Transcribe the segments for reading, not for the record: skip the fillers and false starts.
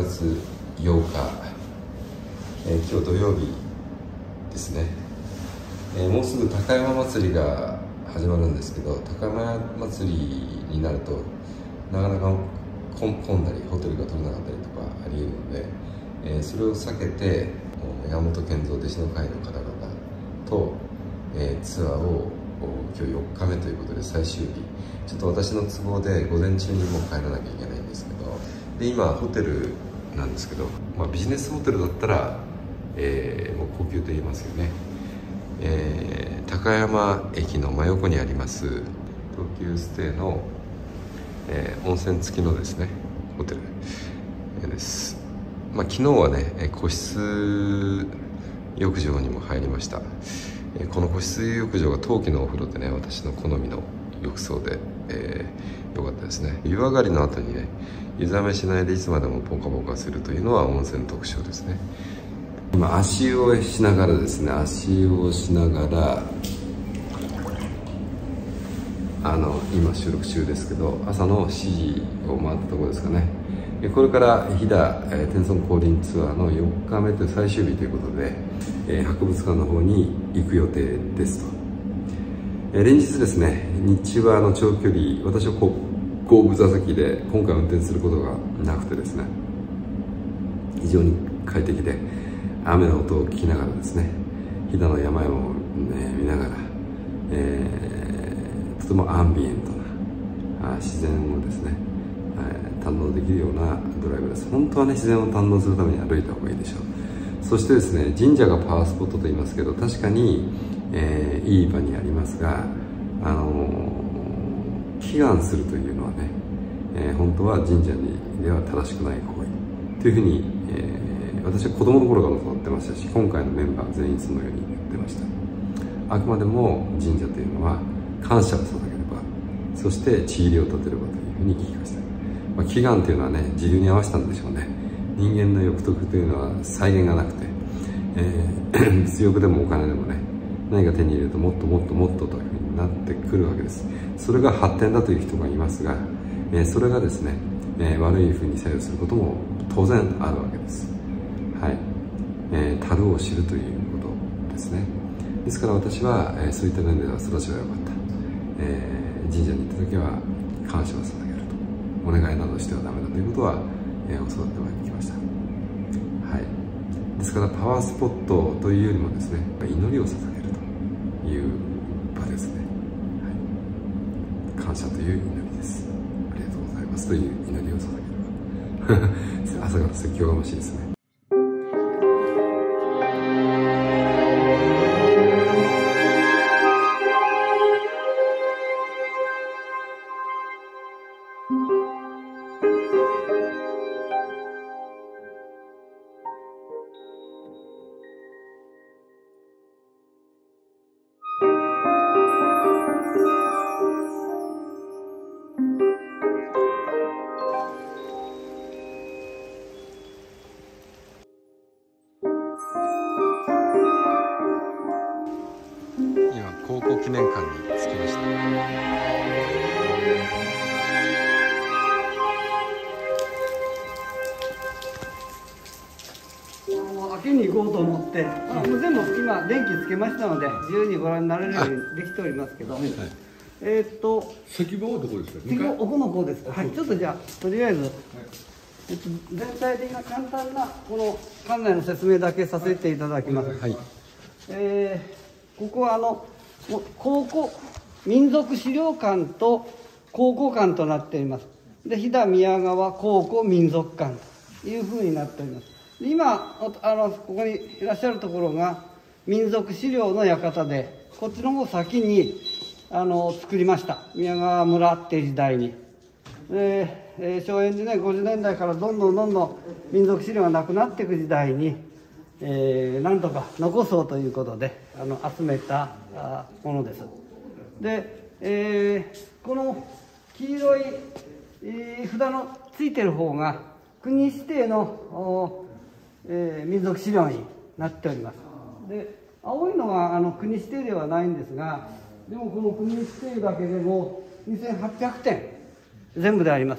月8日、今日土曜日ですね。もうすぐ高山祭りが始まるんですけど、高山祭りになるとなかなか混んだりホテルが取れなかったりとかありえるので、それを避けて山本健三弟子の会の方々と、ツアーを今日4日目ということで最終日、ちょっと私の都合で午前中にもう帰らなきゃいけないんですけど、で今ホテルなんですけど、ビジネスホテルだったら、もう高級と言いますよね。高山駅の真横にあります東急ステイの、温泉付きのですねホテル、です。昨日はね個室浴場にも入りました。この個室浴場が冬季のお風呂でね、私の好みの浴槽で、よかったですね。湯上がりの後にね湯冷めしないでいつまでもポカポカするというのは温泉特徴ですね。今足湯をしながらですね、今収録中ですけど、朝の7時を回ったところですかね。これから飛騨天孫降臨ツアーの4日目という最終日ということで、博物館の方に行く予定ですと。連日ですね、日中は長距離、私は後部座席で今回運転することがなくてですね、非常に快適で雨の音を聞きながらですね、飛騨の山々を、見ながら、とてもアンビエントな自然をですね、堪能できるようなドライブです。本当はね、自然を堪能するために歩いた方がいいでしょう。そしてですね、神社がパワースポットと言いますけど、確かに、いい場にありますが、祈願するというのはね、本当は神社では正しくない行為というふうに、私は子供の頃から教わってましたし、今回のメンバー全員そのように言ってました。あくまでも神社というのは感謝を捧げる場、そして地入りを立てる場というふうに聞きました。祈願というのはね、自由に合わせたんでしょうね。人間の欲得というのは際限がなくて、物欲でもお金でもね、何か手に入れるともっともっともっとというふうになってくるわけです。それが発展だという人がいますが、それがですね、悪いふうに作用することも当然あるわけです。はい、樽を知るということですね。ですから私は、そういった面では育ちは良かった。神社に行った時は感謝を捧げると、お願いなどしてはダメだということは、教わってまいりました。はい、ですからパワースポットというよりもですね、祈りを捧げるという場ですね。はい、感謝という祈りです。ありがとうございますという祈りを捧げる場朝から説教がましいですね。高校記念館に着きました。 秋に行こうと思って、もう全部今電気つけましたので自由にご覧になれるようにできておりますけど、 石棒はどこですか？ 石棒奥の方ですか。はい、ちょっとじゃあとりあえず、全体的な簡単なこの館内の説明だけさせていただきます。はい、ここは考古民族資料館と考古館となっています。で、飛騨宮川考古民族館というふうになっております。で今ここにいらっしゃるところが民族資料の館で、こっちの方先に作りました。宮川村っていう時代に。昭延時代50年代からどんどん民族資料がなくなっていく時代に、なんとか残そうということで集めたものです。で、この黄色い、札のついてる方が国指定の、民族資料になっております。で、青いのは国指定ではないんですが、でもこの国指定だけでも2800点全部であります。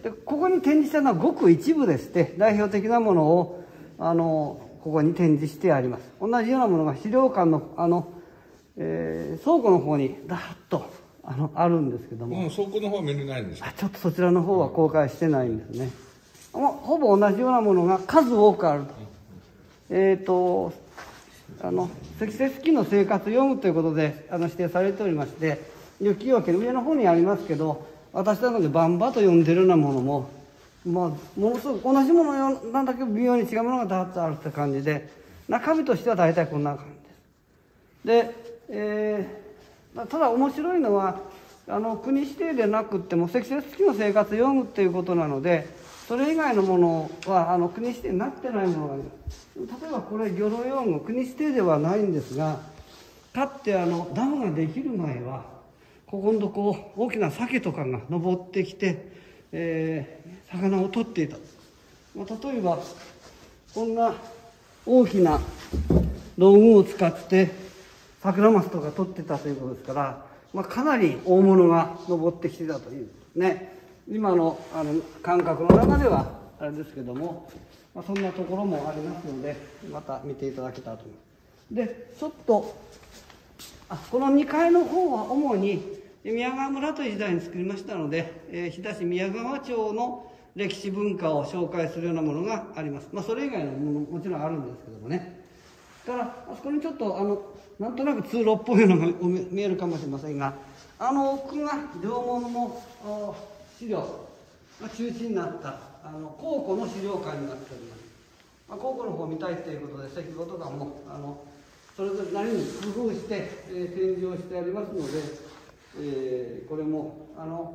でここに展示したのはごく一部でして、代表的なものをここに展示してあります。同じようなものが資料館の倉庫の方にダーッとあるんですけども、 倉庫の方は見れないんですか？ ちょっとそちらの方は公開してないんですね。ほぼ同じようなものが数多くあると。積雪期の生活用具ということで指定されておりまして、雪よけの上の方にありますけど、私なのでバンバと呼んでるようなものも、ものすごく同じものなんだけど微妙に違うものがダーッとあるって感じで、中身としては大体こんな感じです。で、ただ面白いのは国指定でなくっても積雪期の生活用具っていうことなので、それ以外のものは国指定になってないものがあります。例えばこれ漁労用具、国指定ではないんですが、かつてダムができる前はここのとこ大きな鮭とかが登ってきて、魚を取っていた。例えばこんな大きな道具を使って桜マスとか取ってたということですから、かなり大物が登ってきてたというね。今の感覚の中ではあれですけども、そんなところもありますので、また見ていただけたらと思います。で、ちょっとこの2階の方は主に宮川村という時代に作りましたので、日田市宮川町の歴史文化を紹介するようなものがあります。それ以外のものももちろんあるんですけどもね。だからあそこにちょっとなんとなく通路っぽいのが見えるかもしれませんが、奥が縄文の資料が中心になった考古の資料館になっております。考古の方を見たいということで、石簿とかもそれぞれなりに工夫して展示をしてありますので、これも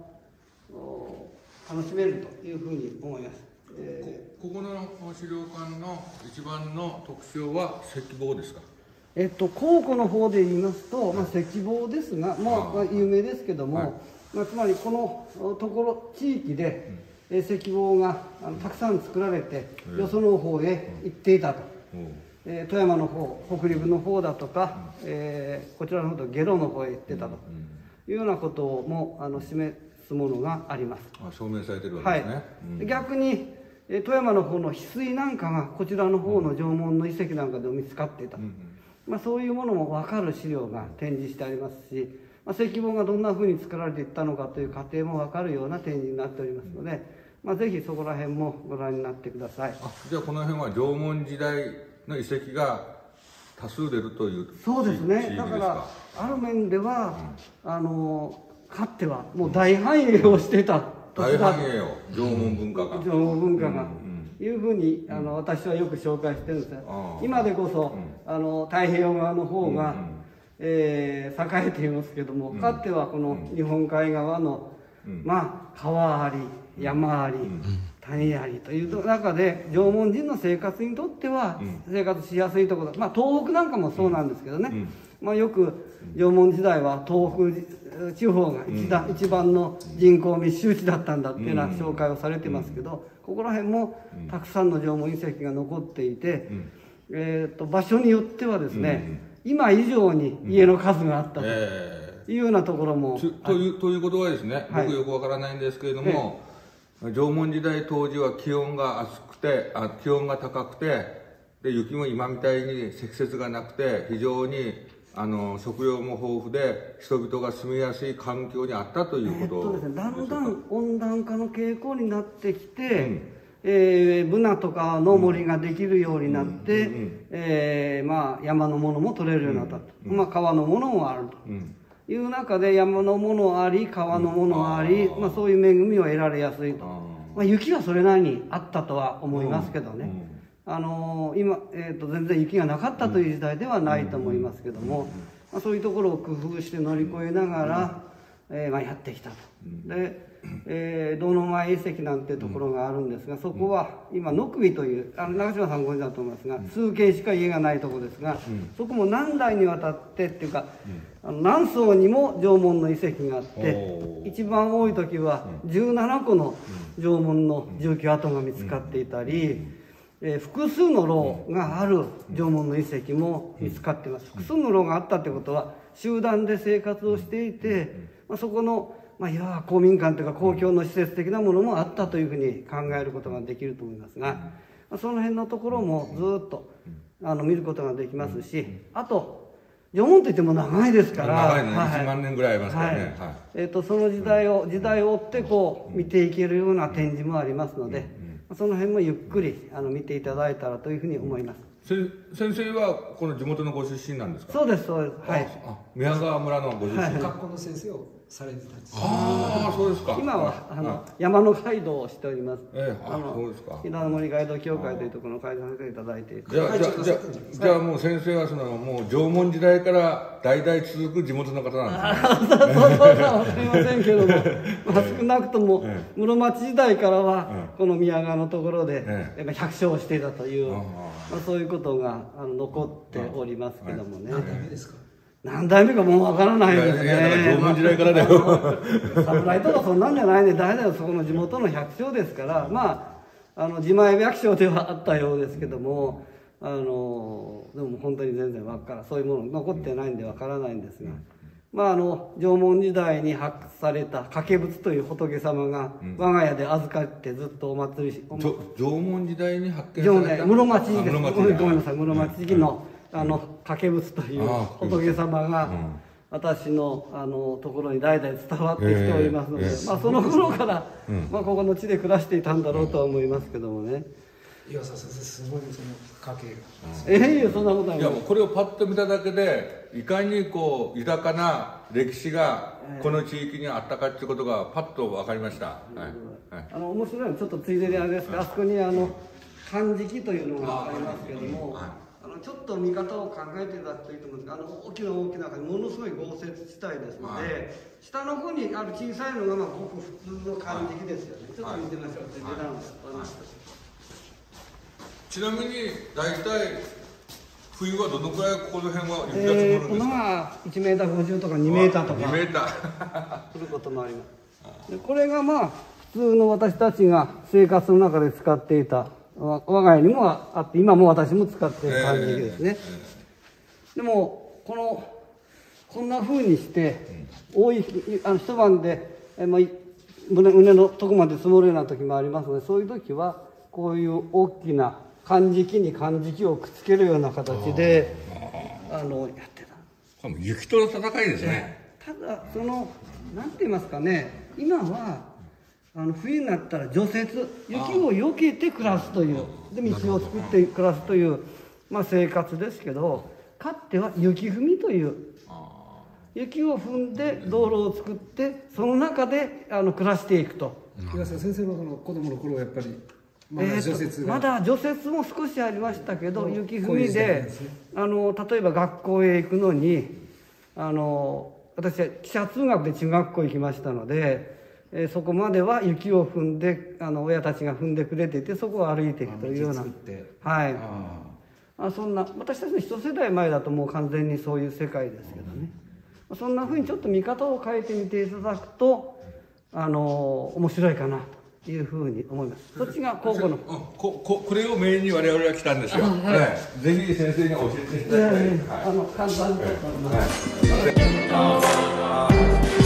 楽しめるというふうに思います。 ここの資料館の一番の特徴は石棒ですか？ 考古の方で言いますと、石棒ですが、有名ですけども、つまりこのところ地域で石棒がたくさん作られて、よその方へ行っていたと。富山の方、北陸の方だとか、こちらの方と下呂の方へ行ってたというようなことも示すものがあります。 証明されてるわけですね。 逆に富山の方の翡翠なんかがこちらの方の縄文の遺跡なんかでも見つかっていた。そういうものも分かる資料が展示してありますし、石棒がどんなふうに作られていったのかという過程も分かるような展示になっておりますので、ぜひそこら辺もご覧になってください。 じゃあこの辺は縄文時代の遺跡が多数出るという。 そうですね。だからある面では、かつてはもう大繁栄をしてた。 大繁栄を縄文文化が。 縄文文化が。いうふうに私はよく紹介してるんですよ。今でこそ太平洋側の方が栄えていますけども、かつてはこの日本海側の川あり山あり谷ありという中で縄文人の生活にとっては生活しやすいところ、東北なんかもそうなんですけどね、よく縄文時代は東北地方が一番の人口密集地だったんだっていうような紹介をされてますけど、ここら辺もたくさんの縄文遺跡が残っていて、場所によってはですね、今以上に家の数があったというようなところも。 ということはですね、僕よくわからないんですけれども、縄文時代当時は気温が気温が高くて、で雪も今みたいに積雪がなくて、非常に食料も豊富で人々が住みやすい環境にあったということですね。 だんだん温暖化の傾向になってきて、ブナとかの森ができるようになって、山のものも取れるようになったと、川のものもあるという中で、山のものあり川のものあり、そういう恵みを得られやすいと、雪はそれなりにあったとは思いますけどね。今、全然雪がなかったという時代ではないと思いますけども、そういうところを工夫して乗り越えながら、やってきたと。で、堂の前遺跡なんてところがあるんですが、そこは今野首という長嶋さんご存知だと思いますが、数軒しか家がないところですが、そこも何代にわたってっていうか、何層にも縄文の遺跡があって、一番多い時は17個の縄文の住居跡が見つかっていたり、複数の牢がある縄文の遺跡も見つかっています。複数の牢があったということは集団で生活をしていて、そこのいわば公民館というか公共の施設的なものもあったというふうに考えることができると思いますが、その辺のところもずっと見ることができますし、あと縄文といっても長いですから、 長いね、1万年ぐらいありますからね。 その時代を追ってこう見ていけるような展示もありますので、その辺もゆっくり見ていただいたらというふうに思います。 先生はこの地元のご出身なんですか？ そうです、そうです。はい。 宮川村のご出身。 学校の先生をされてたんです。 ああ、そうですか。 今は山のガイドをしております。 そうですか。 平野森ガイド協会というところの会社させていただいて。 じゃあもう先生はもう縄文時代から代々続く地元の方なんですね。 そうわかりませんけども、少なくとも室町時代からはこの宮川のところで百姓をしていたという、そういうことが残っておりますけどもね。 何代目ですか？ 何代目かもうわからないですね。 縄文時代からだよ。 侍とかそんなんじゃないね。代々そこの地元の百姓ですから、自前百姓ではあったようですけども、でも本当に全然そういうもの残ってないんでわからないんですが、縄文時代に発掘された掛仏という仏様が我が家で預かってずっとお祭りし、 縄文時代に発見された室町時期です。ごめんなさい、室町時期の掛仏という仏様が私のところに代々伝わってきておりますので、その頃からここの地で暮らしていたんだろうとは思いますけどもね。 岩佐先生、すごいその家系が。 そんなことない。 いやもうこれをパッと見ただけでいかにこう豊かな歴史がこの地域にあったかっていうことがパッと分かりました。 面白いのちょっとついでにあれですけど、あそこに漢字記というのがありますけども、ちょっと見方を考えていただくといいと思うんですが、大きなものすごい豪雪地帯ですので、下の方にある小さいのがごく普通の漢字記ですよね。ちょっと見てみましょう。 ちなみに大体冬はどのくらいこの辺は雪が積もるんですか？ このは1メーター50とか2メーターとか 2メーターすることもあります。でこれが普通の私たちが生活の中で使っていた我が家にもあって、今も私も使っている漢字ですね。でもこんな風にして多い一晩で胸のとこまで積もるような時もありますので、そういう時はこういう大きな漢字記に漢字記をくっつけるような形でやってた。 これも雪との戦いですね。 ただなんて言いますかね、今は冬になったら除雪、雪を避けて暮らすという、で道を作って暮らすという、生活ですけど、かつては雪踏みという雪を踏んで道路を作ってその中で暮らしていくと。 岩佐先生の子供の頃はやっぱりまだ除雪も少しありましたけど、雪踏みで例えば学校へ行くのに私は汽車通学で中学校行きましたので、そこまでは雪を踏んで親たちが踏んでくれていて、そこを歩いていくというような、そんな私たちの一世代前だともう完全にそういう世界ですけどね、そんなふうにちょっと見方を変えてみていただくと面白いかなというふうに思います。そっちが高校のこれをメインに我々は来たんですよ。ぜひ先生に教えていただきたい。 簡単にちょっと